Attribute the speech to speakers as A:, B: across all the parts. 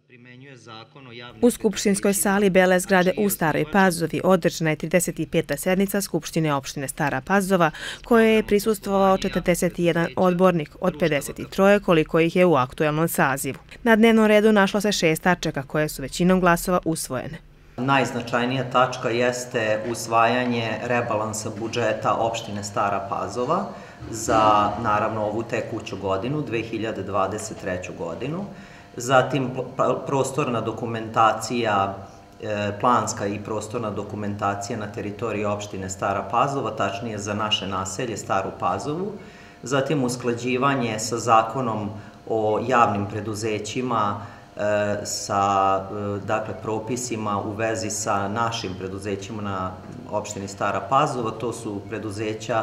A: U skupštinskoj sali Bele zgrade u Staroj Pazovi održana je 35. sednica Skupštine opštine Stara Pazova, kojoj je prisustvovao 41 odbornik od 53 koliko ih je u aktuelnom sazivu. Na dnevnom redu našlo se 6 tačaka koje su većinom glasova usvojene.
B: Najznačajnija tačka jeste usvajanje rebalansa budžeta opštine Stara Pazova za, naravno, ovu tekuću godinu, 2023. godinu. Zatim prostorna dokumentacija, planska i prostorna dokumentacija na teritoriji opštine Stara Pazova, tačnije za naše naselje Staru Pazovu. Zatim usklađivanje sa zakonom o javnim preduzećima, sa propisima u vezi sa našim preduzećima na opštini Stara Pazova. To su preduzeća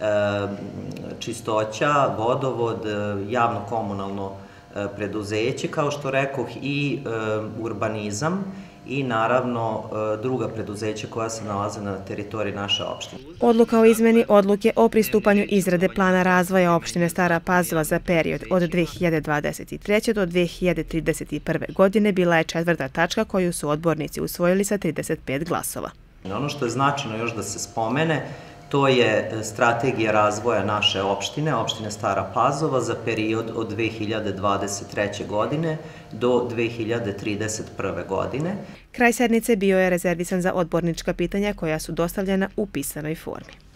B: čistoća, vodovod, javno-komunalno preduzeće, kao što rekoh, i urbanizam i naravno druga preduzeća koja se nalaze na teritoriji naše opštine.
A: Odluka o izmeni odluke o pristupanju izrade plana razvoja opštine Stara Pazova za period od 2023. do 2031. godine bila je 4. tačka koju su odbornici usvojili sa 35 glasova.
B: Ono što je značajno još da se spomene, to je strategija razvoja naše opštine, opštine Stara Pazova, za period od 2023. godine do 2031. godine.
A: Kraj sednice bio je rezervisan za odbornička pitanja koja su dostavljena u pisanoj formi.